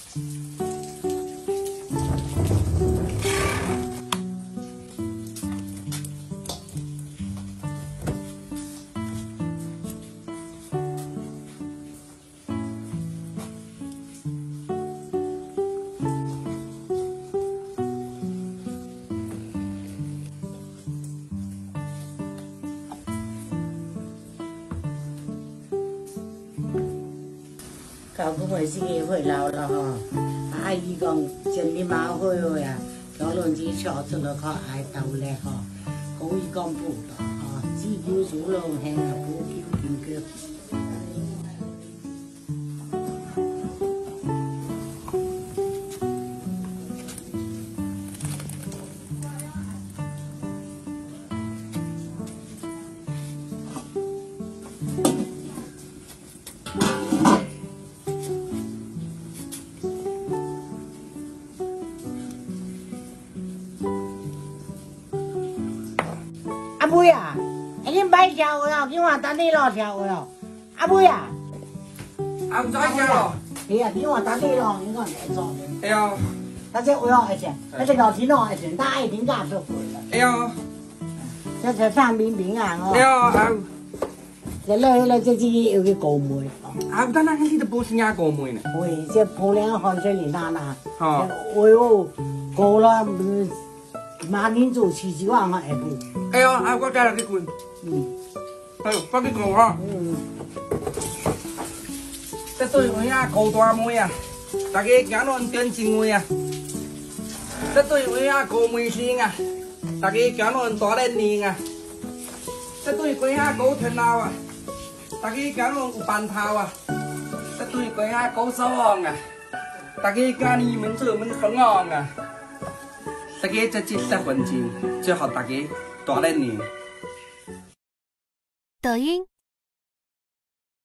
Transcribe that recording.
到我们这个回来了哈，阿姨讲真的蛮好呀，条轮子跳出了靠爱到嘞哈，可以讲不了哈，只有做了很不求平个。阿妹呀，你买跳哦，今晚等你咯跳哦。阿妹呀， 啊，唔再跳咯。 哎呀，今晚等你咯，你讲来做。 哎呀， 那这我要一些，那这老天咯一些，他一定干出回来。 哎呀， 这范冰冰啊，哦。 哎呀，啊， 这有个高妹。 啊，但那你都不是伢高妹呢。 喂，这婆娘看这里那那。 哦。 哎呦，高了，马年做7万还不？ 哎呀，啊，我带了你滚。哎呦，快去讲哈。这对我呀高大妹啊，大家行路点真位啊。这对我呀高妹星啊，大家行路大脸脸啊。这对我呀高天老啊，大家行路有班头啊。这对我呀高手王啊，大家家里门做门风王啊。大家这10分钟，最好大家大脸脸。 抖音、